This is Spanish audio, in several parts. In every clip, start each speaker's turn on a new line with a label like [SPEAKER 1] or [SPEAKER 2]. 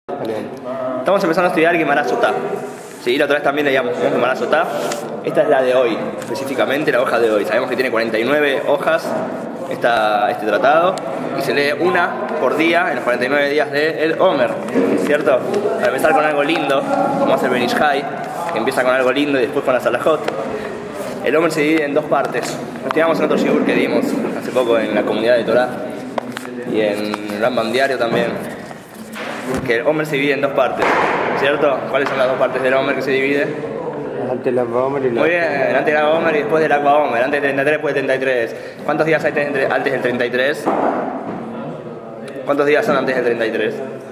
[SPEAKER 1] Estamos empezando a estudiar Gemara Sotá. Sí, la otra vez también leíamos Gemara Sotá. Esta es la de hoy, específicamente la hoja de hoy. Sabemos que tiene 49 hojas este tratado y se lee una por día en los 49 días del Omer, ¿cierto? Para empezar con algo lindo, como hace el Ben Ish Chai, que empieza con algo lindo y después con la Salahot. El Omer se divide en dos partes. Lo estudiamos en otro shiur que dimos hace poco en la comunidad de Torah y en el Rambam Diario también. Que el Omer se divide en dos partes, ¿cierto? ¿Cuáles son las dos partes del Omer que se divide?
[SPEAKER 2] Antes del Agba Omer y
[SPEAKER 1] Muy bien, antes del Agba Omer y después del Agba Omer, antes del 33 y después del 33. ¿Cuántos días hay antes del 33? ¿Cuántos días son antes del 33?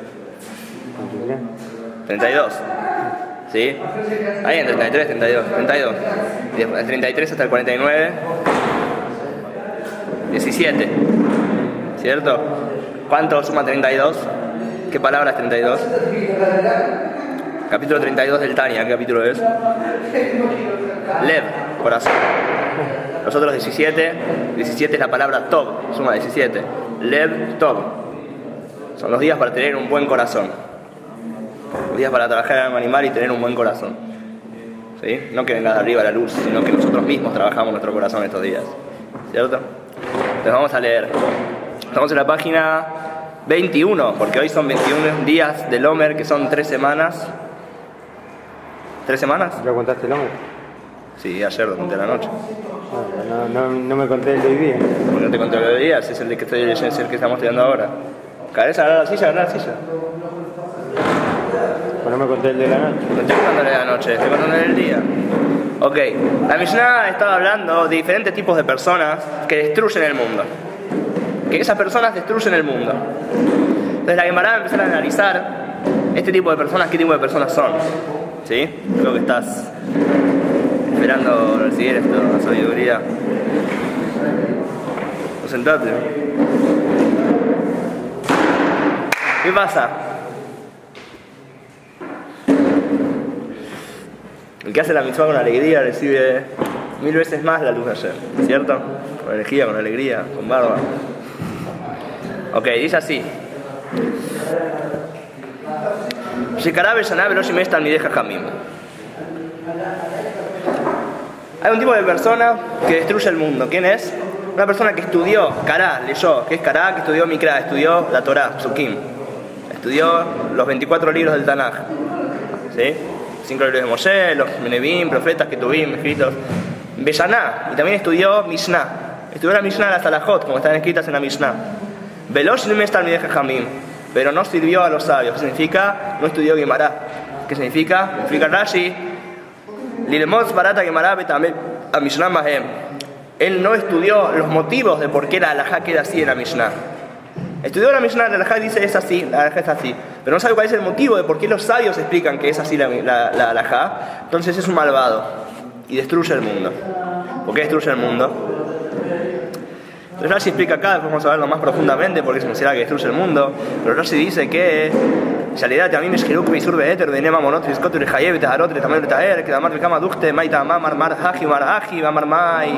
[SPEAKER 1] 32. ¿Sí? Ahí entre 33 y 32. 32. Del 33 hasta el 49. 17. ¿Cierto? ¿Cuánto suma 32? ¿Qué palabra es 32? Capítulo 32 del Tania, ¿qué capítulo es? Lev, corazón. Los otros 17 es la palabra Tov, suma 17. Lev, Tov. Son los días para tener un buen corazón. Los días para trabajar en el animal y tener un buen corazón. ¿Sí? No que venga de arriba la luz, sino que nosotros mismos trabajamos nuestro corazón estos días. ¿Cierto? Entonces vamos a leer. Estamos en la página 21, porque hoy son 21 días del Omer, que son 3 semanas. ¿3 semanas?
[SPEAKER 2] ¿Ya contaste el Omer?
[SPEAKER 1] Sí, ayer lo conté a la noche.
[SPEAKER 2] No me conté el de hoy día.
[SPEAKER 1] ¿Por qué no te conté el de hoy día? Ese es el de que estoy leyendo, es el que estamos estudiando ahora. ¿Querés agarrar la silla? Agarrar la silla.
[SPEAKER 2] Pues no me conté el de la noche.
[SPEAKER 1] No estoy contándole de la noche, estoy contándole del día. Ok, la Mishnah estaba hablando de diferentes tipos de personas que destruyen el mundo. Que esas personas destruyen el mundo. Entonces la Gemara va a empezar a analizar este tipo de personas, qué tipo de personas son. ¿Sí? Creo que estás esperando recibir esto, la sabiduría. O sentate. ¿Qué pasa? El que hace la mitzvah con alegría recibe 1000 veces más la luz de ayer, ¿cierto? Con energía, con alegría, con barba. Ok, dice así. Hay un tipo de persona que destruye el mundo. ¿Quién es? Una persona que estudió, Kará, leyó, que es Kará, que estudió Mikra, estudió la Torah, Psukim. Estudió los 24 libros del Tanaj. ¿Sí? 5 libros de Moshe, los Menevim, profetas que tuvimos escritos. Beyaná, y también estudió Mishnah. Estudió la Mishnah de la Salahot, como están escritas en la Mishnah. Veloz no me está el pero no sirvió a los sabios. ¿Qué significa? No estudió Gemara. ¿Qué significa? Explica Rashi. Lilmoz barata Gemara betamel a Mishnah mahem. Él no estudió los motivos de por qué la halajá queda así en la Mishnah. Estudió la Mishnah, la halajá dice es así, la halajá es así, pero no sabe cuál es el motivo de por qué los sabios explican que es así la halajá. Entonces es un malvado y destruye el mundo. ¿Por qué destruye el mundo? Entonces Rashi explica acá, después vamos a verlo más profundamente porque se considera que destruye el mundo, pero Rashi dice que en realidad también es Jeruk Misur Beeter de Nema Monot Rizkotu Rehayev Taharot Retamel Retaer que Damar Rekama Duchte Maita Mamar Mar Haji Mar Haji Mamar Mai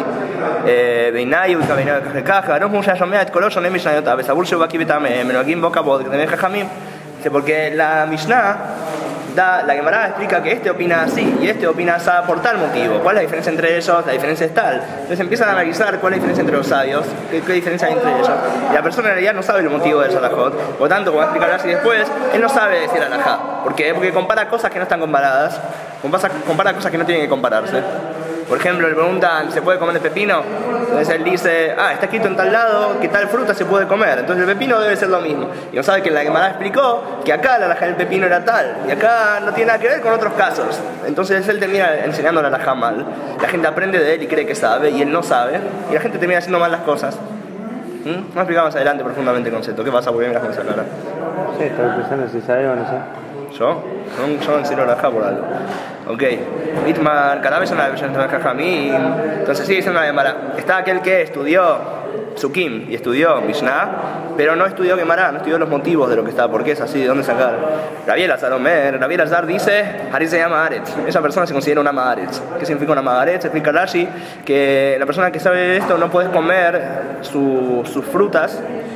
[SPEAKER 1] Beinayu Kabinay Kajekaja no mucha llamada de Colosio Nemish Nayota Besabur Shubaki Betame Menogim Boca Bod que tenés Jajamim. Porque la Mishnah la Gemara explica que este opina así y este opina así por tal motivo. ¿Cuál es la diferencia entre ellos? La diferencia es tal. Entonces empiezan a analizar cuál es la diferencia entre los sabios, qué diferencia hay entre ellos. Y la persona en realidad no sabe el motivo del Salahot. Por lo tanto, como va a explicar así después, él no sabe decir alajá. ¿Por qué? Porque compara cosas que no están comparadas, compara cosas que no tienen que compararse. Por ejemplo, le preguntan, ¿se puede comer el pepino? Entonces él dice, está escrito en tal lado que tal fruta se puede comer. Entonces el pepino debe ser lo mismo. Y no sabe que la Gemara explicó que acá la halajá del pepino era tal. Y acá no tiene nada que ver con otros casos. Entonces él termina enseñando la halajá mal. La gente aprende de él y cree que sabe, y él no sabe. Y la gente termina haciendo mal las cosas. Vamos a explicar más adelante profundamente el concepto. ¿Qué pasa? Porque miras con esa cara.
[SPEAKER 2] Sí, estaba pensando si sabe o no sé.
[SPEAKER 1] ¿Yo? Yo enseño la halajá por algo. Ok, Itmar, cada vez una versión de Jajamín. Entonces sí, es una Gemara. Está aquel que estudió Psukim y estudió Mishnah, pero no estudió Gemara, no estudió los motivos de lo que está, por qué es así, de dónde sacar. Rabbi Elazar dice, Harit se llama Aretz. Esa persona se considera una Maaretz. ¿Qué significa una Maaretz? Explica Rashi que la persona que sabe esto no puede comer sus frutas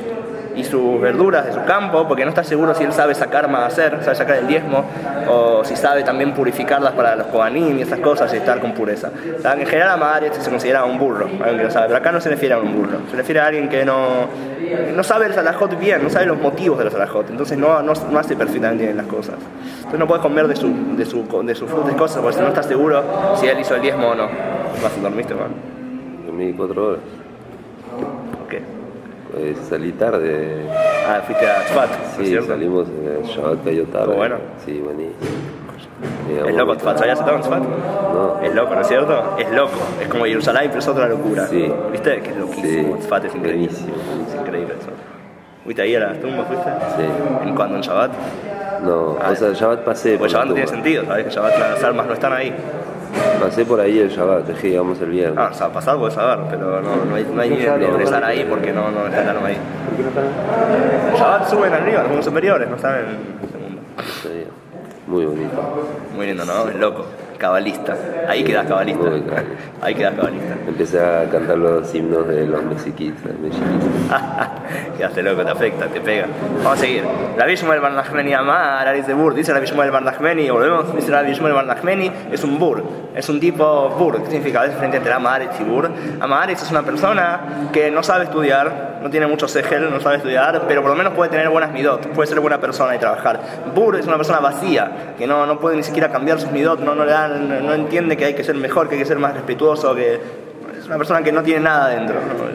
[SPEAKER 1] y sus verduras de su campo, porque no está seguro si él sabe sacar maaser, sabe sacar el diezmo, o si sabe también purificarlas para los kohanim y esas cosas y estar con pureza. O sea, en general Amaretz se considera un burro, alguien que no sabe, pero acá no se refiere a un burro, se refiere a alguien que no sabe el salahot bien, no sabe los motivos de los salahot, entonces no hace perfectamente bien las cosas. Entonces no puedes comer de sus frutas y cosas, porque si no estás seguro si él hizo el diezmo o no. ¿Dormiste, man?
[SPEAKER 2] Dormí 4 horas.
[SPEAKER 1] ¿Qué?
[SPEAKER 2] Salí tarde.
[SPEAKER 1] Ah, fuiste a Tzfat, ¿no es
[SPEAKER 2] Sí,
[SPEAKER 1] cierto?
[SPEAKER 2] salimos Shabbat cayó tarde.
[SPEAKER 1] ¿Estuvo bueno?
[SPEAKER 2] Sí, buenísimo.
[SPEAKER 1] Es loco Tzfat, ¿sabías estado en Tzfat?
[SPEAKER 2] No.
[SPEAKER 1] Es loco, ¿no es cierto? Es loco, es como Jerusalén, pero es otra locura.
[SPEAKER 2] Sí.
[SPEAKER 1] ¿Viste? Que es loquísimo,
[SPEAKER 2] Sí.
[SPEAKER 1] Tzfat es increíble.
[SPEAKER 2] Buenísimo.
[SPEAKER 1] Es increíble eso. ¿Fuiste ahí a las tumbas, fuiste?
[SPEAKER 2] Sí.
[SPEAKER 1] ¿En cuándo? ¿En Shabbat?
[SPEAKER 2] No, o sea, Shabbat pasé.
[SPEAKER 1] Pues
[SPEAKER 2] por
[SPEAKER 1] Shabbat no
[SPEAKER 2] la
[SPEAKER 1] tiene
[SPEAKER 2] tumba.
[SPEAKER 1] sentido, ¿sabes? Que Shabbat las almas no están ahí.
[SPEAKER 2] Pasé por ahí el Shabbat, dejé llegamos el viernes.
[SPEAKER 1] Ah, o sea, pasar puedes saber, pero no hay ni de ingresar ahí porque no está el alma ahí.
[SPEAKER 2] ¿Por qué no están ahí?
[SPEAKER 1] En Shabbat suben arriba, los mundos superiores, no están en el segundo.
[SPEAKER 2] Está bien. Muy bonito.
[SPEAKER 1] Muy lindo, ¿no? Es loco. Cabalista. Ahí quedas cabalista.
[SPEAKER 2] Muy claro.
[SPEAKER 1] Ahí quedas cabalista.
[SPEAKER 2] Empecé a cantar los himnos de los mexiquitas.
[SPEAKER 1] Quedaste loco, te afecta, te pega. Vamos a seguir. Rabbi Shmuel bar Nachmani Amar, Aris de Bur. Dice Rabbi Shmuel bar Nachmani, volvemos. Dice Rabbi Shmuel bar Nachmani, es un bur. Es un tipo bur. ¿Qué significa? Es frente entre Amaretz y bur. Amaretz es una persona que no sabe estudiar, no tiene mucho segel, no sabe estudiar, pero por lo menos puede tener buenas midot, puede ser buena persona y trabajar. Bur es una persona vacía, que no puede ni siquiera cambiar sus midot, no entiende que hay que ser mejor, que hay que ser más respetuoso, que es una persona que no tiene nada dentro.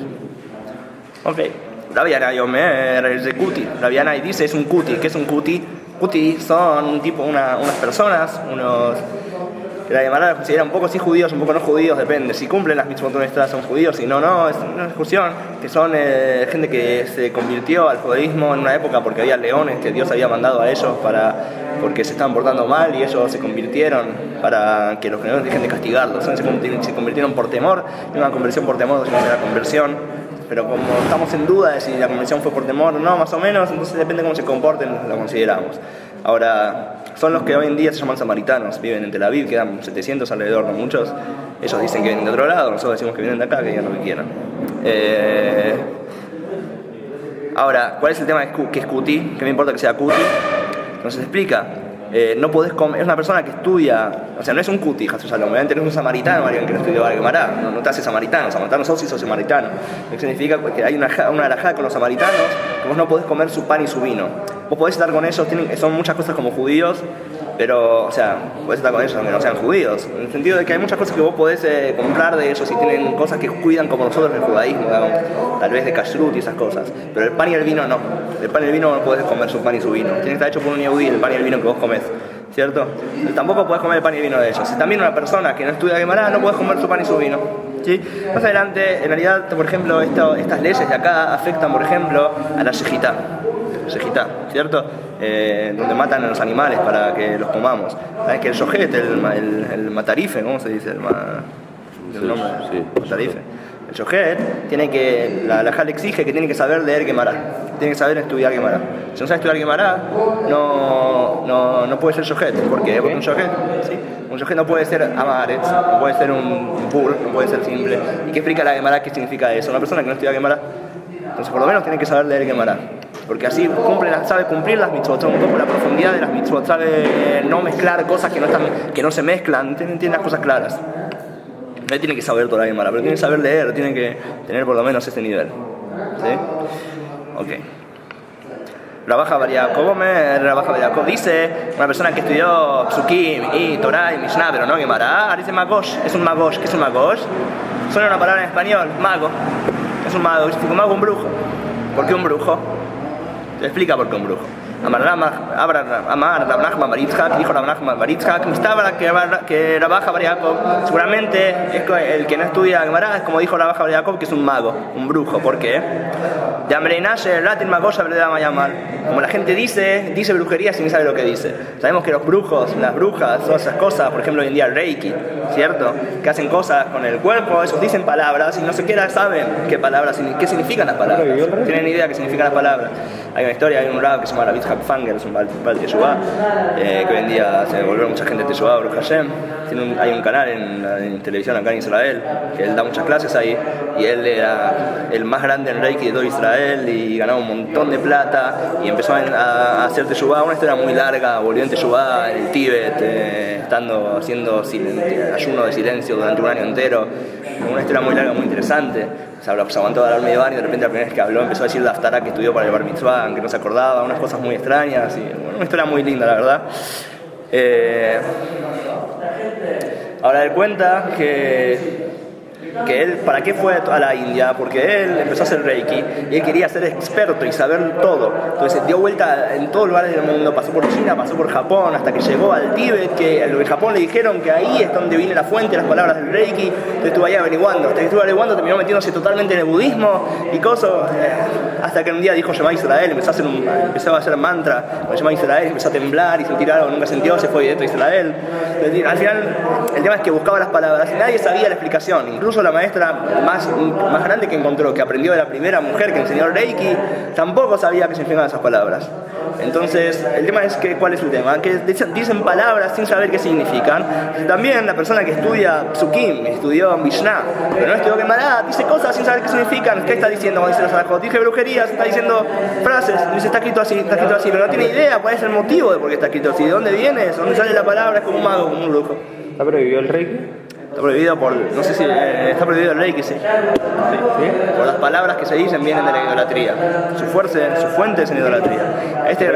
[SPEAKER 1] ¿No? Ok. Rabbi Yanai Omer, el Kuti. Rabbi Yanai dice, es un Kuti. ¿Qué es un Kuti? Kuti son unas personas, que la Gemara considera un poco sí judíos, un poco no judíos, depende. Si cumplen las mitzvot nuestras son judíos, si no, es una discusión. Que son gente que se convirtió al judaísmo en una época porque había leones que Dios había mandado a ellos porque se estaban portando mal y ellos se convirtieron para que los leones dejen de castigarlos. Se convirtieron por temor, no una conversión por temor, sino una conversión. Pero como estamos en duda de si la conversión fue por temor o no, más o menos, entonces depende de cómo se comporten, lo consideramos. Ahora, son los que hoy en día se llaman samaritanos, viven en Tel Aviv, quedan 700 alrededor, no muchos. Ellos dicen que vienen de otro lado, nosotros decimos que vienen de acá, que digan lo que quieran. Ahora, ¿cuál es el tema que es Kuti? ¿Qué me importa que sea Kuti? Entonces explica. No podés comer, es una persona que estudia, o sea, no es un Kuti, obviamente no es un samaritano, alguien que no estudió Gemara, no te hace samaritano sos y sos samaritano. Lo que significa que hay una alajá con los samaritanos, que vos no podés comer su pan y su vino. Vos podés estar con ellos, son muchas cosas como judíos, pero, o sea, podés estar con ellos aunque no sean judíos, en el sentido de que hay muchas cosas que vos podés comprar de ellos y tienen cosas que cuidan como nosotros en el judaísmo, digamos, tal vez de kashrut y esas cosas, pero el pan y el vino no. El pan y el vino no podés comer su pan y su vino, tiene que estar hecho por un yehudí, el pan y el vino que vos comés, ¿cierto? Tampoco podés comer el pan y el vino de ellos. Si también una persona que no estudia Gemara no podés comer su pan y su vino, ¿sí? Más adelante, en realidad, por ejemplo, estas leyes de acá afectan, por ejemplo, a la shejitá, ¿cierto? Donde matan a los animales para que los comamos. ¿Sabes que el shohet, el matarife, ¿cómo se dice? El nombre,
[SPEAKER 2] sí.
[SPEAKER 1] matarife. El shohet tiene que, la halajá le exige que tiene que saber leer Gemara, tiene que saber estudiar Gemara. Si no sabe estudiar Gemara, no puede ser shohet. ¿Por qué? Porque un shohet, ¿sí? Un shohet no puede ser amaretz, no puede ser un bur, no puede ser simple. ¿Y qué explica la Gemara? ¿Qué significa eso? Una persona que no estudia Gemara, entonces por lo menos tiene que saber leer Gemara, porque así sabe cumplir las mitzvot, un poco la profundidad de las mitzvot, sabe no mezclar cosas que no se mezclan, tiene las cosas claras. No tiene que saber toda la Gemara, pero tiene que saber leer, tiene que tener por lo menos ese nivel. ¿Sí? Ok. Rabaja Bar Yaakov dice, una persona que estudió Psukim y Torah y Mishnah, pero no Gemara, dice Magosh, es un Magosh. ¿Qué es un Magosh? Suena una palabra en español, mago. Es un mago, es un mago, un brujo. ¿Por qué un brujo? Te explica por qué un brujo. Amar Rav Nachman bar Yitzhak, dijo Rav Nachman bar Yitzhak, que Rabaja Bar Yaakov, seguramente el que no estudia Gemara es como dijo Rabaja Bar Yaakov, que es un mago, un brujo. ¿Por qué? Como la gente dice brujería sin saber lo que dice. Sabemos que los brujos, las brujas, todas esas cosas, por ejemplo hoy en día el Reiki, ¿cierto? Que hacen cosas con el cuerpo, esos dicen palabras y no siquiera saben qué significan las palabras. No tienen ni idea qué significan las palabras. Hay una historia, hay un rab que se llama Rabbi Hapfanger, es un Baal Teshuvah, que hoy en día se volvió mucha gente Teshuvah, Baruch Hashem. Hay un canal en televisión acá en Israel, que él da muchas clases ahí, y él era el más grande en Reiki de todo Israel. Israel y ganaba un montón de plata y empezó a hacer teshuvá, una historia muy larga, volvió en teshuvá en el Tíbet, haciendo ayuno de silencio durante un año entero, una historia muy larga, muy interesante. Se aguantó a hablar medio año y de repente la primera vez que habló empezó a decir la haftará que estudió para el bar mitzvah, que no se acordaba, unas cosas muy extrañas y bueno, una historia muy linda, la verdad. Ahora él cuenta que él, ¿para qué fue a la India? Porque él empezó a hacer Reiki y él quería ser experto y saber todo. Entonces dio vuelta en todos los lugares del mundo, pasó por China, pasó por Japón, hasta que llegó al Tíbet, que en Japón le dijeron que ahí es donde viene la fuente de las palabras del Reiki. Entonces estuvo ahí averiguando, terminó metiéndose totalmente en el budismo y cosas, hasta que un día dijo Shema Israel, empezó a hacer mantra, Shema Israel, empezó a temblar y sentir algo que nunca sintió, se fue directo a Israel. Entonces, al final, el tema es que buscaba las palabras y nadie sabía la explicación, incluso la maestra más grande que encontró, que aprendió de la primera mujer que enseñó Reiki, tampoco sabía qué significaban esas palabras. Entonces, el tema es que, ¿cuál es el tema? Que dicen palabras sin saber qué significan. También la persona que estudia Psukim, estudió Mishnah, pero no estudió Gemara, dice cosas sin saber qué significan. ¿Qué está diciendo cuando dice los Salahot? Dije brujerías, está diciendo frases, dice está escrito así, pero no tiene idea cuál es el motivo de por qué está escrito así, de dónde viene, de dónde sale la palabra, es como un mago, como un brujo.
[SPEAKER 3] ¿Está prohibido el Reiki?
[SPEAKER 1] Está prohibido por, no sé si está prohibido el Reiki, sí. Por las palabras que se dicen vienen de la idolatría. Su fuente es en idolatría. Este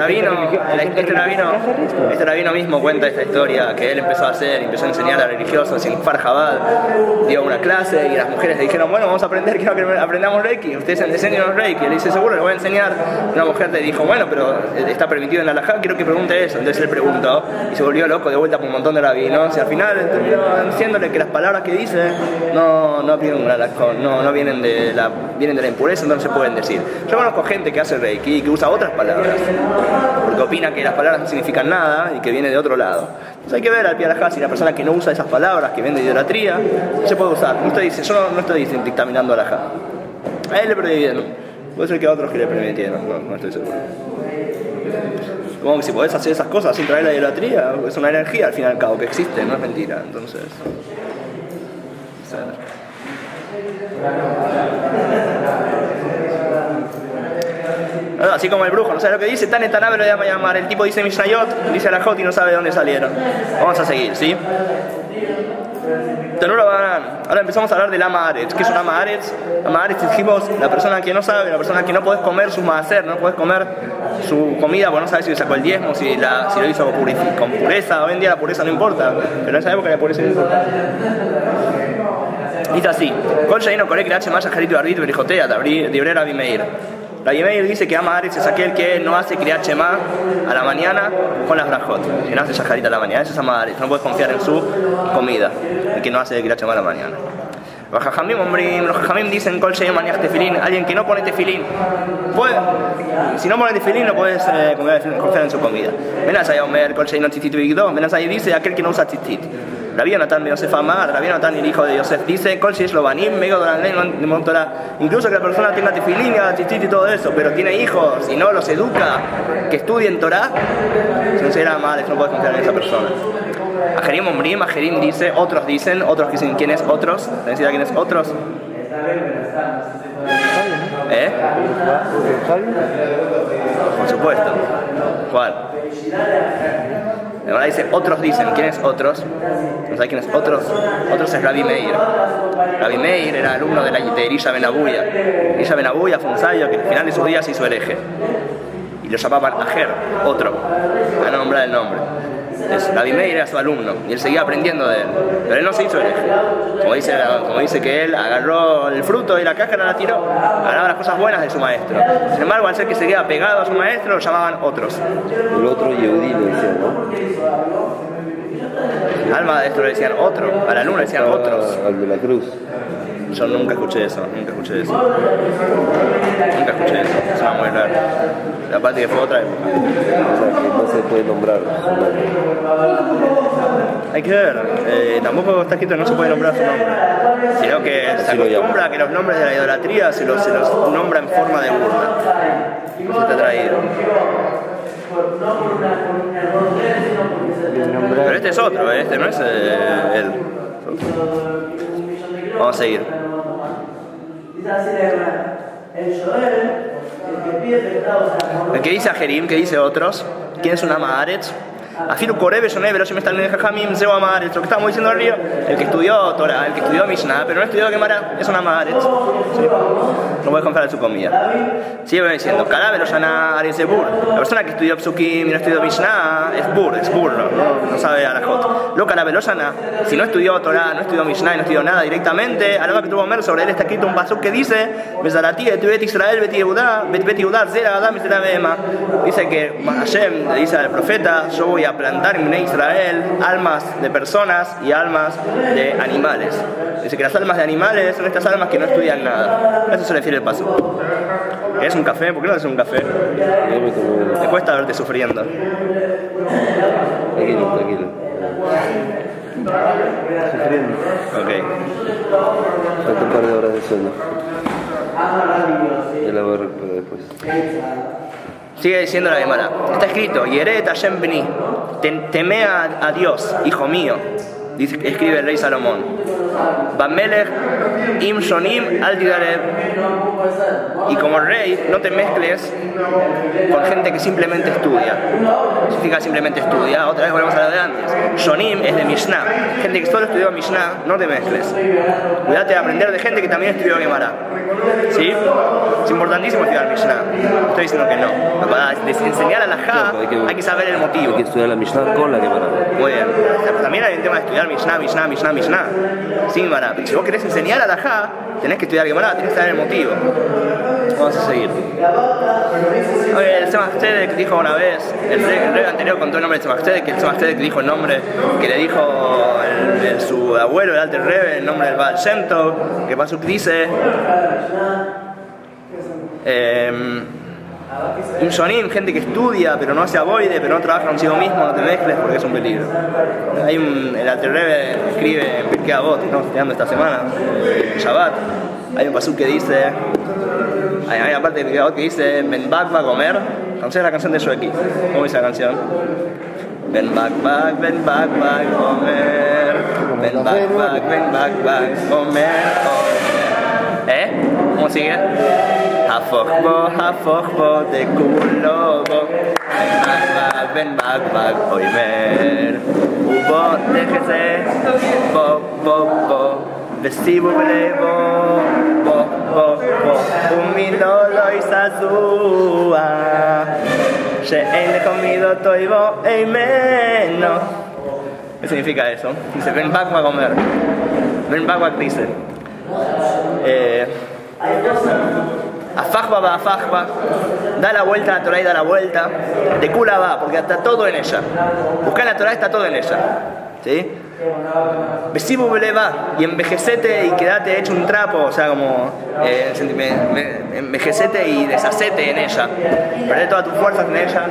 [SPEAKER 1] rabino mismo cuenta esta historia que él empezó a enseñar a religiosos en Farjabad, dio una clase y las mujeres le dijeron, bueno, vamos a aprender, quiero que aprendamos Reiki, ustedes enseñan Reiki. Él dice, seguro, le voy a enseñar. Una mujer le dijo, bueno, pero está permitido en la halajá, quiero que pregunte eso. Entonces él preguntó y se volvió loco de vuelta por un montón de rabinos y al final terminó diciéndole que las palabras que dice no vienen de la impureza, no se pueden decir. Yo conozco gente que hace Reiki y que usa otras palabras porque opina que las palabras no significan nada y que viene de otro lado. Entonces hay que ver al pie de la halajá si la persona que no usa esas palabras que vienen de idolatría se puede usar. Yo no estoy dictaminando a la halajá. A él le prohibieron, puede ser que a otros que le permitieron, no estoy seguro. Como que si podés hacer esas cosas sin traer la idolatría, es una energía al fin y al cabo que existe, no es mentira. Entonces, así como el brujo no sabe lo que dice, Tane Tanabe lo llama a llamar. El tipo dice Mishnayot, dice Alajot y no sabe de dónde salieron. Vamos a seguir, ¿sí? Tenuro Barán. Ahora empezamos a hablar del Ama Aretz. ¿Qué es un Ama Aretz? Ama Aretz dijimos la persona que no sabe, la persona que no podés comer su maaser, no podés comer su comida porque no sabes si le sacó el diezmo, si lo hizo con pureza. Hoy en día la pureza no importa, pero en esa época la pureza no importa. Dice así: Kol Sheino Korek Leach Maya Harit Barbit Berijotea Dibre Rabbi Meir. Rabbi Meir dice que Ama Aretz es aquel que no hace Kriyat Shema a la mañana con las brajot, que no hace Shacharit a la mañana. Eso es Ama Aretz, no puedes confiar en su comida, el que no hace Kriyat Shema a la mañana. Los Jajamim dicen Kol Sheino Maniach Tefilín, alguien que no pone tefilín, si no pone tefilín no puedes confiar en su comida. Benazai Omer Kol Sheino Tzitzit Vigdo, Benazai dice aquel que no usa tzitzit. Rabbi Jonathan ben Yosef Amar, Rabbi Jonathan el hijo de Yosef dice Kol Sheish Lo Banim Mego Doran Lein Montorá, incluso que la persona tenga tefilín, tzitzit y todo eso, pero tiene hijos y no los educa que estudien Torah, entonces era mal, no puedes confiar en esa persona. Ajerim Omrim, Ajerim dice, otros dicen ¿quién es otros? ¿Necesita quién es otros? Por supuesto. ¿Cuál? Ahora dice, otros dicen, ¿quién es otros? ¿No sabe quién es otros? Otros es Rabbi Meir. Rabbi Meir era alumno de Elisha Ben Abuya. Elisha Ben Abuya fue un sabio que al final de sus días se hizo hereje. Y lo llamaban Ajer, otro. Van a nombrar el nombre. Rabbi Meir era su alumno y él seguía aprendiendo de él, pero él no se hizo hereje. Como dice que él agarró el fruto y la cáscara la tiró, agarraba las cosas buenas de su maestro. Sin embargo, al ser que seguía pegado a su maestro, lo llamaban otros.
[SPEAKER 2] El otro Yehudí le decían, ¿no?
[SPEAKER 1] Alma de esto le decían otro, al alumno le decían otros.
[SPEAKER 2] Al de la cruz.
[SPEAKER 1] Yo nunca escuché eso. Eso era muy raro. Aparte que fue otra época.
[SPEAKER 2] O sea, que no se puede nombrar su nombre.
[SPEAKER 1] Hay que ver, tampoco está escrito que no se puede nombrar su nombre, sino que se acostumbra a que los nombres de la idolatría se los nombra en forma de burla. No se está traído. Pero este es otro, este no es él. Vamos a seguir. El que dice Ajerim, que dice otros, ¿quién es un Amaretz? Afilu Korebe Shoneh Velo Shemesh Talmidei Jajamim Zeu Amaretz. Lo que estamos diciendo arriba, el que estudió Torah, el que estudió Mishnah, pero no estudió Gemara, es un Amaretz. ¿Sí? No puede comprar su comida. Sigue diciendo, Kará Velo Shana Aretz de Bur. La persona que estudió Psukim y no estudió Mishnah es Bur, no sabe Alajot. Lo Kará Velo Shana, si no estudió Torah, no estudió Mishnah y no estudió nada directamente, a la hora que tuvo Mer, sobre él está escrito un pasuk que dice, Bezarati et Bet Israel Bet Yehuda, Bet Yehuda Zera Adam Zera Behema. Dice que Hashem le dice al profeta, yo voy a plantar en Israel almas de personas y almas de animales. Dice que las almas de animales son estas almas que no estudian nada. A eso se refiere el paso. ¿Es un café? ¿Por qué no haces un café? Me cuesta verte sufriendo.
[SPEAKER 2] Tranquilo. Sufriendo.
[SPEAKER 1] Ok.
[SPEAKER 2] Falta un par de horas de sueño. Ya la voy a recuperar después.
[SPEAKER 1] Sigue diciendo la Gemara. Está escrito, Yeret Hashem Bni, teme a Dios, hijo mío, escribe el rey Salomón. Bamelech im shonim al tidarev. Y como rey, no te mezcles con gente que simplemente estudia. ¿Qué significa simplemente estudia? Otra vez volvemos a lo de antes. Shonim es de Mishnah. Gente que solo estudió Mishnah, no te mezcles. Cuídate de aprender de gente que también estudió Gemara. ¿Sí? Es importantísimo estudiar Mishnah. Estoy diciendo que no. Para enseñar a la Já hay que saber el motivo.
[SPEAKER 2] Hay que estudiar la Mishnah con la Gemara.
[SPEAKER 1] Muy bien. También hay un tema de estudiar Mishnah. Sin Gemara. Pero si vos querés enseñar a la Já, tenés que estudiar Gemara, tenés que saber el motivo. Vamos a seguir. El Tzemach Tzedek dijo una vez, el rey anterior contó el nombre de Tzemach Tzedek, que el Tzemach Tzedek dijo el nombre que le dijo su abuelo, el Alter Rebbe, el nombre del Baal Shem Tov, que Pasuk dice Shonim, gente que estudia pero no hace avoide, pero no trabaja consigo mismo, no te mezcles porque es un peligro. El Alter Rebbe escribe en Pirkei Avot, estamos estudiando esta semana, Shabbat, hay un pasuk que dice, hay una parte de Pirkei Avot que dice Ben Bak va a comer. ¿Conoces la canción de Shueki? ¿Cómo dice la canción? Ben Bak va a comer, Ben Bak va a comer. ¿Cómo sigue? הפוך בו דכולו בו בן בק אוימר ובו תחזה בו וסיבו בלבו בו ומילו לא יסזוע שאין comido toivo eimeno. ¿Qué significa eso? Dice Ben Bak va a comer. Ben Bak dice Afajba va, afajba, da la vuelta a la Torah y da la vuelta, de Kula va, porque está todo en ella. Buscar la Torah, está todo en ella. ¿Sí? Besibu va, y envejecete y quedate hecho un trapo, o sea, como envejecete y deshacete en ella. Perdé todas tus fuerzas en ella.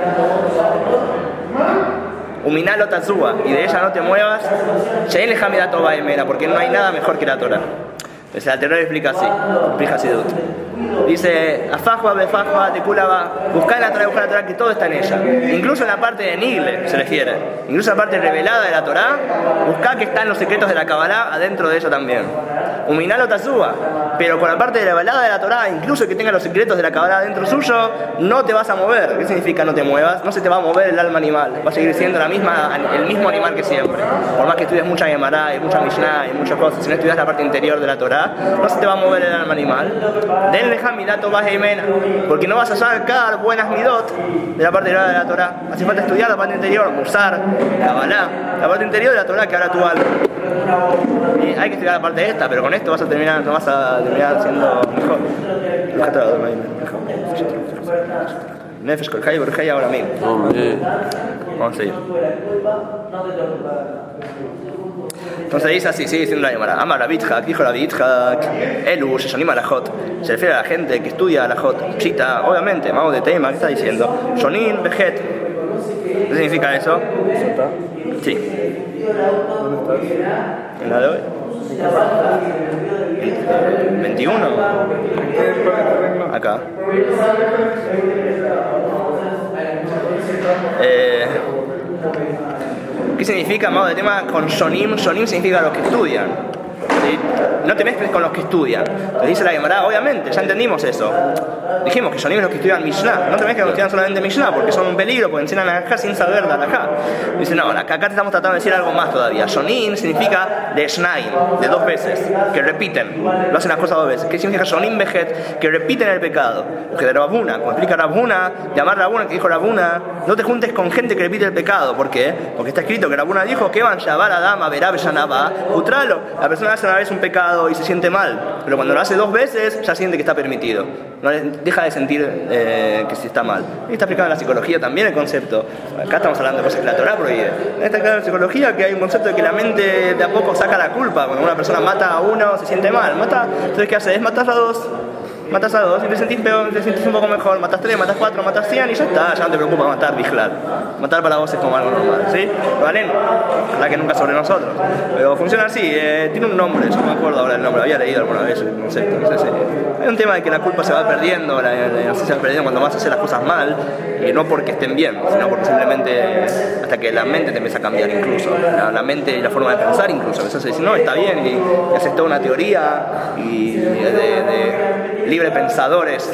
[SPEAKER 1] Uminalo tazúa, y de ella no te muevas. Shein lejamida toba emena, porque no hay nada mejor que la Torah. Entonces el Alter Rebbe explica así, dice, afajwa befajwa tekulaba, buscar la Torah, que todo está en ella. Incluso en la parte de Nigle se refiere, incluso en la parte revelada de la Torah, buscar que están los secretos de la Kabbalah adentro de ella también. Uminalo tazúa, pero con la parte revelada de la Torah, incluso que tenga los secretos de la Kabbalah dentro suyo, no te vas a mover. ¿Qué significa no te muevas? No se te va a mover el alma animal, va a seguir siendo el mismo animal que siempre. Por más que estudies mucha Gemara y mucha Mishnah y muchas cosas, si no estudias la parte interior de la Torah, no se te va a mover el alma animal. Denle midato vas emena, porque no vas a sacar buenas midot de la parte interior de la Torah. Hace falta estudiar la parte interior, Musar, Kabbalah, la parte interior de la Torah que habla tu alma. Y hay que estudiar la parte de esta, pero con esto no vas a terminar siendo mejor. Nefesh Kol Chai Borjai ahora mismo. Vamos a seguir. Entonces dice así, sigue diciendo la Gemara. Amar Rabbi Yitzhak, dijo Rabbi Yitzhak, Elu, Sheshonim Alajot. Se refiere a la gente que estudia Alajot. Chita, obviamente, Mao de Tema, ¿qué está diciendo? Shonim Bejet. ¿Qué significa eso? Sí. ¿En la de hoy? 21. Acá. ¿Qué significa, amado de tema, con Shonim? Shonim significa los que estudian. ¿Sí? No te mezcles con los que estudian. Te dice la Gemara, obviamente, ya entendimos eso. Dijimos que Shonim es los que estudian Mishnah. No te ves que no estudian solamente Mishnah porque son un peligro, porque enseñan alajá sin saber la alajá. Dice, no, acá te estamos tratando de decir algo más todavía. Shonim significa de Shnaim, de dos veces, que repiten, lo hacen las cosas dos veces. ¿Qué significa Shonim Bejet? Que repiten el pecado. Que de Rabuna, como explica Rabuna, llamar Rabuna, que dijo Rabuna, no te juntes con gente que repite el pecado. ¿Por qué? Porque está escrito que Rabuna dijo que van Shabar Adama, Verab Shanaba, Utralo. La persona hace una vez un pecado y se siente mal, pero cuando lo hace dos veces ya siente que está permitido. No deja de sentir que sí está mal. Y está aplicado en la psicología también el concepto. Acá estamos hablando de cosas que la Torá prohíbe. Está claro en la psicología que hay un concepto de que la mente de a poco saca la culpa. Cuando una persona mata a uno, se siente mal. Entonces, ¿qué haces? Matas a dos. Matas a dos y te sentís peor, te sientes un poco mejor. Matas 3, matas 4, matas 100 y ya está. Ya no te preocupa matar, vigilar. Matar para vos es como algo normal, ¿sí? ¿Vale? La que nunca sobre nosotros. Pero funciona así. Tiene un nombre, yo no me acuerdo ahora el nombre. Había leído alguna vez el concepto. No sé si... Hay un tema de que la culpa se va perdiendo, se va perdiendo cuando vas a hacer las cosas mal. Y no porque estén bien, sino porque simplemente hasta que la mente te empieza a cambiar incluso. La mente y la forma de pensar incluso. Entonces dices, no, está bien. Y haces toda una teoría y de libre pensadores.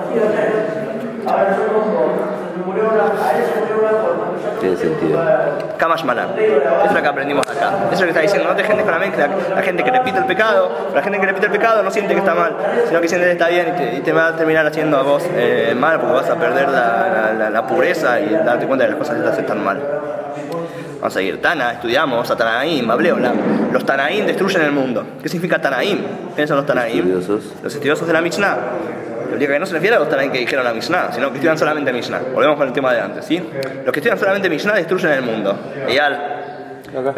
[SPEAKER 2] Tiene sentido.
[SPEAKER 1] Kamash Malan. Eso es lo que aprendimos acá. Eso es lo que está diciendo. No te gente con la mente. La gente que repite el pecado, la gente que repite el pecado no siente que está mal, sino que siente que está bien y te va a terminar haciendo a vos mal porque vas a perder la pureza y darte cuenta de las cosas que te hacen tan mal. Vamos a seguir. Tana, estudiamos a Tanaim, Ableola. Los Tanaim destruyen el mundo. ¿Qué significa Tanaim? ¿Quiénes son los Tanaim? Los estudiosos de la Mishnah. El día que no se refiere a los Tanaim que dijeron la Mishnah, sino que estudian solamente Mishnah. Volvemos con el tema de antes, ¿sí? Los que estudian solamente Mishnah destruyen el mundo. Los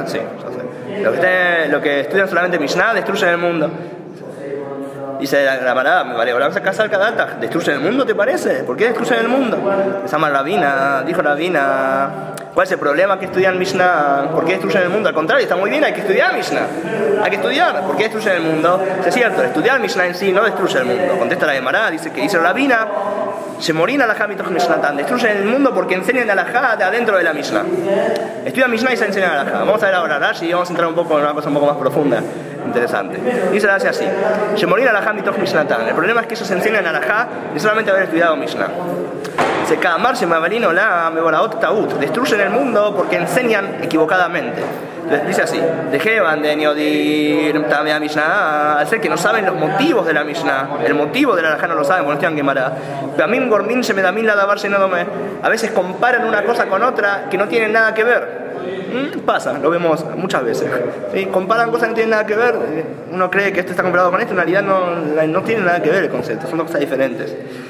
[SPEAKER 1] que estudian solamente Mishnah destruyen el mundo. Dice la parada, vale, vamos a casar cada data. ¿Destruyen el mundo, te parece? ¿Por qué destruyen el mundo? Llama Rabina, dijo Rabina. ¿Cuál es el problema que estudian Mishnah? ¿Por qué destruyen el mundo? Al contrario, está muy bien, hay que estudiar Mishnah. Hay que estudiar. ¿Por qué destruyen el mundo? Es cierto, estudiar Mishnah en sí no destruye el mundo. Contesta la Gemara, dice que dice Rabina, se morían alajá mitoch Mishnatan. Destruyen el mundo porque enseñan alajá de adentro de la Mishnah. Estudian Mishnah y se enseñan alajá. Vamos a ver ahora Rashi y vamos a entrar un poco en una cosa un poco más profunda. Interesante. Dice Rashi así. Se morían alajá mitoch Mishnatan. El problema es que ellos enseñan alajá de solamente haber estudiado Mishnah. Se camarse mavalino la meboraot taut. Destruyen el mundo porque enseñan equivocadamente. Entonces dice así: dejeban de niodir también a Mishnah, al ser que no saben los motivos de la Mishnah, el motivo de la alajá no lo saben, cuando estudian Gemara. También gormin se me da mil la davar senadome. A veces comparan una cosa con otra que no tienen nada que ver. Pasa, lo vemos muchas veces. ¿Sí? Comparan cosas que no tienen nada que ver. Uno cree que esto está comparado con esto, en realidad no tiene nada que ver el concepto, son dos cosas diferentes.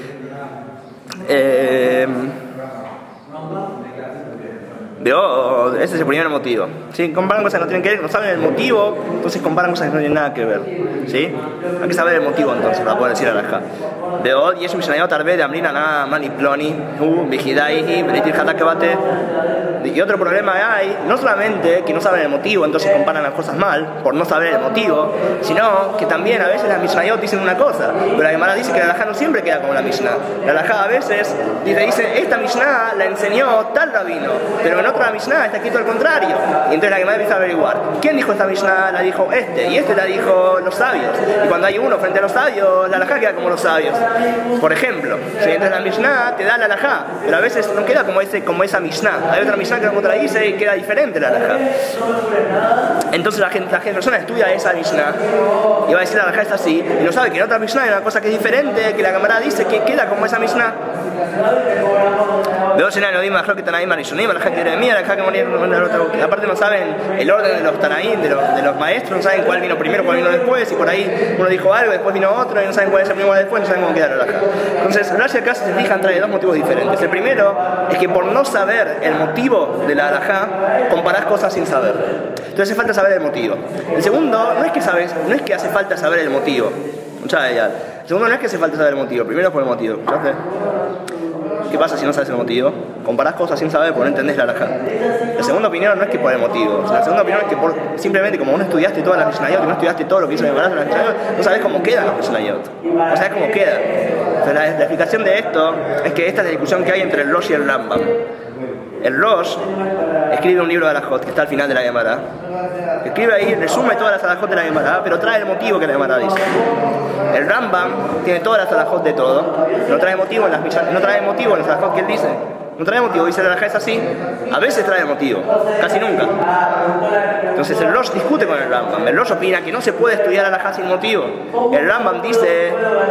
[SPEAKER 1] Ese es el primer motivo. ¿Sí? Comparan cosas que no tienen que ver, no saben el motivo, entonces comparan cosas que no tienen nada que ver. ¿Sí? Hay que saber el motivo entonces para poder decir alajá. Y es un mishnayot tarbe de amrina na maniploni vigidaihi beritir hatakabate. Y otro problema hay, no solamente que no saben el motivo, entonces comparan las cosas mal por no saber el motivo, sino que también a veces las mishnayot dicen una cosa, pero la Gemara dice que la alajá no siempre queda como la mishnah. La alajá a veces dice esta mishnah la enseñó tal rabino, pero en otra mishnah está escrito al contrario. Y entonces la Gemara empieza a averiguar quién dijo esta mishnah, la dijo y la dijo los sabios. Y cuando hay uno frente a los sabios, la alajá queda como los sabios. Por ejemplo, si entras en la mishnah te da la alajá, pero a veces no queda como esa mishnah. Hay otra mishnah que como otra dice y queda diferente la alajá. Entonces la persona estudia esa mishnah y va a decir la alajá es así, y no sabe que en otra mishnah hay una cosa que es diferente, que la Gemara dice que queda como esa mishnah. Veo llenar el odima, que Tanaim Arishonim, la gente de mía, la gente que moría. Aparte no saben el orden de los Tanaim, de los maestros, no saben cuál vino primero, cuál vino después, y por ahí uno dijo algo, después vino otro, y no saben cuál es el primero después, no saben cómo queda la alajá. Entonces, Rashi acá se fijan trae dos motivos diferentes. El primero es que por no saber el motivo de la alajá, comparás cosas sin saber. Entonces hace falta saber el motivo. El segundo, no es que hace falta saber el motivo. El segundo no es que hace falta saber el motivo, primero es por el motivo. ¿Sabes? ¿Qué pasa si no sabes el motivo? Comparás cosas sin saber porque no entendés la alajá. La segunda opinión no es que por el motivo. La segunda opinión es que simplemente como no estudiaste toda la Mishnayot y no estudiaste todo lo que hizo el embarazo de la Mishnayot, no sabes cómo quedan las Mishnayot. No sabes cómo queda. Entonces la explicación de esto es que esta es la discusión que hay entre el Rosh y el Rambam. El Rosh escribe un libro de Alajot que está al final de la Gemara. Escribe ahí, resume todas las Alajot de la Gemara, pero trae el motivo que la Gemara dice. El Rambam tiene todas las Alajot de todo, no trae motivo en las Alajot que él dice. No trae motivo, dice la Alajá es así. A veces trae motivo, casi nunca. Entonces el Rosh discute con el Rambam. El Rosh opina que no se puede estudiar Alajá sin motivo. El Rambam dice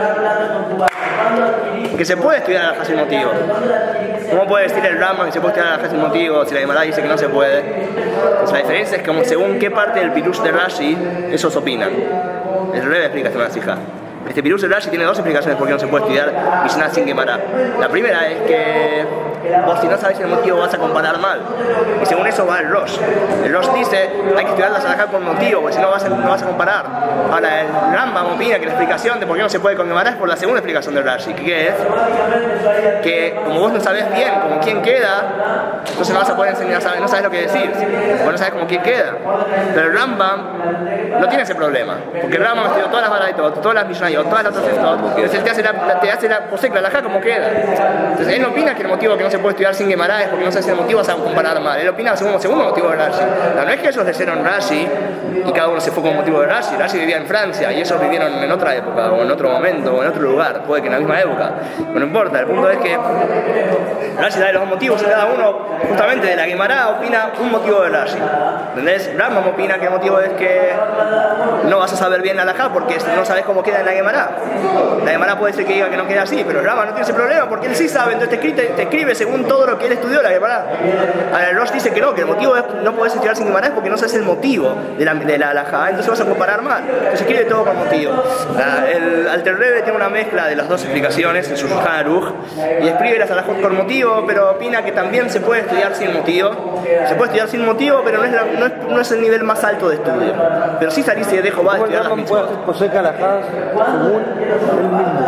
[SPEAKER 1] que se puede estudiar Alajá sin motivo. ¿Cómo puede decir el Rambam que se puede estudiar Alajá sin motivo si la Gemara dice que no se puede? Entonces la diferencia es que según qué parte del Pirush de Rashi esos opinan. El Rebbe explica esta masija. Este Pirush de Rashi tiene dos explicaciones por qué no se puede estudiar Mishnah sin Gemara. La primera es que vos si no sabes el motivo vas a comparar mal. Y según eso va el Rosh. El Rosh dice hay que estudiar la Salahá con motivo, porque si no vas a comparar. Ahora el Rambam opina que la explicación de por qué no se puede con Gemara es por la segunda explicación del Rashi, que es que como vos no sabés bien como quién queda, entonces no vas a poder enseñar, no sabes lo que decir, vos no sabes como quién queda. Pero el Rambam no tiene ese problema, porque el Rambam estudió todas las Baraitot, todas las Mishnayot, todas las Toseftot, entonces él te hace la posek, la Alajá como queda. Entonces él no opina que el motivo que no se puede estudiar sin Gemara es porque no sabes el motivo, vas a comparar mal. Él opina según el motivo de Rashi. No es que ellos leyeron Rashi y cada uno se fue con el motivo de Rashi. Rashi vivía en Francia y ellos vivieron en otra época, o en otro momento, o en otro lugar, puede que en la misma época. Pero no importa, el punto es que Rashi da los motivos y cada uno, justamente de la Gemara, opina un motivo de Rashi. ¿Entendés? Rambam opina que el motivo es que no vas a saber bien la Alajá porque no sabes cómo queda en la Gemara. La Gemara puede ser que diga que no queda así, pero Rambam no tiene ese problema porque él sí sabe, entonces te escribe según todo lo que él estudió la Gemara. Ahora el Rosh dice que no, que el motivo es no puedes estudiar sin Gemara es porque no sabes el motivo de la Alajá, entonces vas a comparar mal. Entonces escribe todo con motivo. El Alter Rebbe tiene una mezcla de las dos explicaciones en su Shulchan Aruch y escribe las Alajot con motivo, pero opina que también se puede estudiar sin motivo. Se puede estudiar sin motivo, pero no es el nivel más alto de estudio. Pero sí salís y dejo va a estudiar las mitzvot.
[SPEAKER 3] Puede hacer Alajá según él mismo.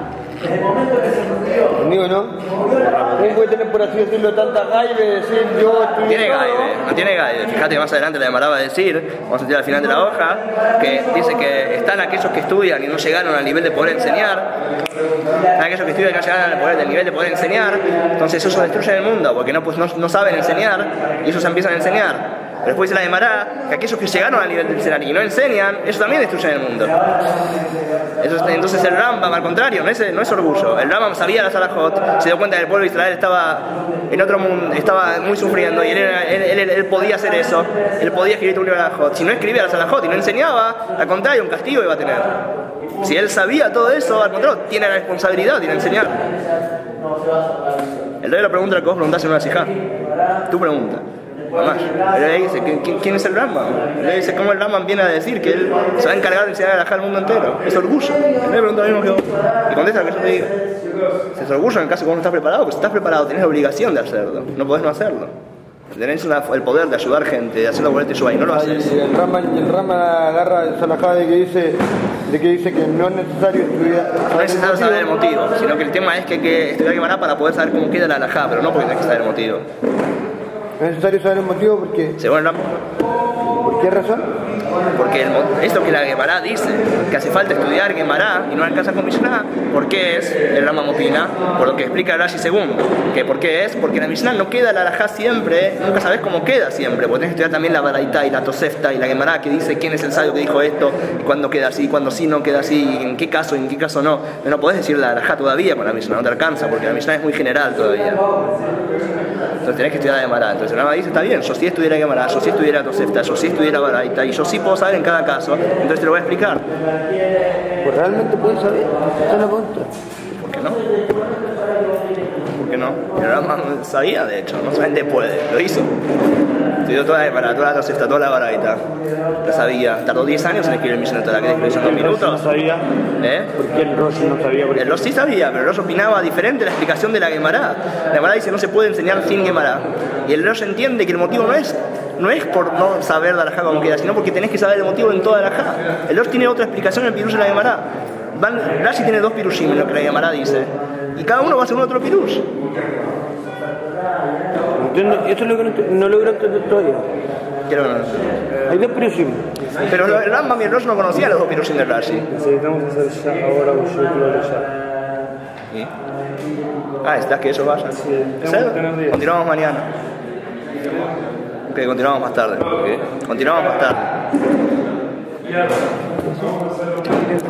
[SPEAKER 3] Conmigo no. ¿Cómo puede tener, por así decirlo, tanta gaibe de decir yo estudié?
[SPEAKER 1] Tiene gaibe, no tiene gaibe. Fíjate que más adelante la Gemara va a decir, vamos a decir al final de la hoja, que dice que están aquellos que estudian y no llegaron al nivel de poder enseñar. Están aquellos que estudian y no llegaron al nivel de poder enseñar. Entonces ellos destruyen el mundo porque no saben enseñar y ellos empiezan a enseñar. Pero después dice la Gemara que aquellos que llegaron al nivel de enseñar y no enseñan, ellos también destruyen el mundo. Entonces el Rambam, al contrario, no es orgullo. El Rambam sabía las Alajot, se dio cuenta que el pueblo de Israel estaba en otro mundo, estaba muy sufriendo y él podía hacer eso. Él podía escribir un libro de Alajot. Si no escribía las Alajot y no enseñaba, al contrario, un castigo iba a tener. Si él sabía todo eso, al contrario, tiene la responsabilidad de enseñar. El rey le pregunta lo que vos preguntás en una sijá. Tú pregunta. Mamá, él dice, ¿quién es el Rambam? Le dice, ¿cómo el Rambam viene a decir que él se va a encargar de enseñar a Alajá al mundo entero? Es orgullo. Él le pregunta lo mismo que vos. Y contesta lo que yo te diga. Es orgullo en el caso que vos no estás preparado, porque si estás preparado tenés la obligación de hacerlo. No podés no hacerlo. Tenés el poder de ayudar gente, de hacerlo por el Teshuvah y no lo haces.
[SPEAKER 3] El Rambam agarra el Salahá de que dice que no es necesario estudiar.
[SPEAKER 1] No es necesario saber el motivo, sino que el tema es que hay que estudiar Gemara para poder saber cómo queda la Alajá, pero no porque tenés que saber el motivo.
[SPEAKER 3] ¿No es necesario saber el motivo? Porque
[SPEAKER 1] según el Rambam.
[SPEAKER 3] ¿Por qué razón?
[SPEAKER 1] Porque esto que la Gemara dice, que hace falta estudiar Gemara y no alcanza con Mishnah, ¿por qué es? El Rambam opina, por lo que explica Rashi segundo, que ¿por qué es? Porque en la Mishnah no queda la Alajá siempre, nunca sabes cómo queda siempre, porque tienes que estudiar también la Baraitá y la Tosefta y la Gemara que dice quién es el sabio que dijo esto, y cuándo queda así, cuándo sí no queda así, y en qué caso no. No podés decir la Alajá todavía con la Mishnah, no te alcanza, porque la Mishnah es muy general todavía. Entonces tenés que estudiar la Gemara. Entonces el Rambam dice, está bien, yo sí estudiara Gemara, yo sí estudiara Tosefta, yo sí estudiara Baraitá, y yo sí puedo saber en cada caso, entonces te lo voy a explicar.
[SPEAKER 3] Pues realmente puedes saber, esa es la pregunta.
[SPEAKER 1] ¿Por qué no? ¿Por qué no? El Rambam sabía, de hecho, no solamente puede, lo hizo. Estudió toda la Gemara, toda la Tosefta, toda la Baraitá. Lo sabía. Tardó 10 años en escribir el Mishnah Torah, que después en 2 minutos.
[SPEAKER 3] ¿No sabía? ¿Por qué el Rosh no sabía?
[SPEAKER 1] El Rosh sí sabía, pero el Rosh opinaba diferente la explicación de la Gemara. La Gemara dice no se puede enseñar sin Gemara. Y el Rosh entiende que el motivo no es por no saber la Alajá como queda, sino porque tenés que saber el motivo en toda la Alajá. El Rosh tiene otra explicación en el Pirush de la Gemara. Rashi tiene 2 Pirushim en lo que la Gemara dice. Y cada uno va a hacer un otro Pirush.
[SPEAKER 3] Esto es lo que no logro entender todavía.
[SPEAKER 1] Quiero ver.
[SPEAKER 3] Hay 2 Pirushim.
[SPEAKER 1] Pero el Rambam y el Rosh no conocían los 2 Pirushim de Rashi.
[SPEAKER 3] Necesitamos hacer ya ahora un círculo de ya.
[SPEAKER 1] ¿Estás que eso vaya?
[SPEAKER 3] Sí,
[SPEAKER 1] Continuamos mañana. Que continuamos más tarde.
[SPEAKER 2] ¿Por qué?
[SPEAKER 1] Continuamos más tarde.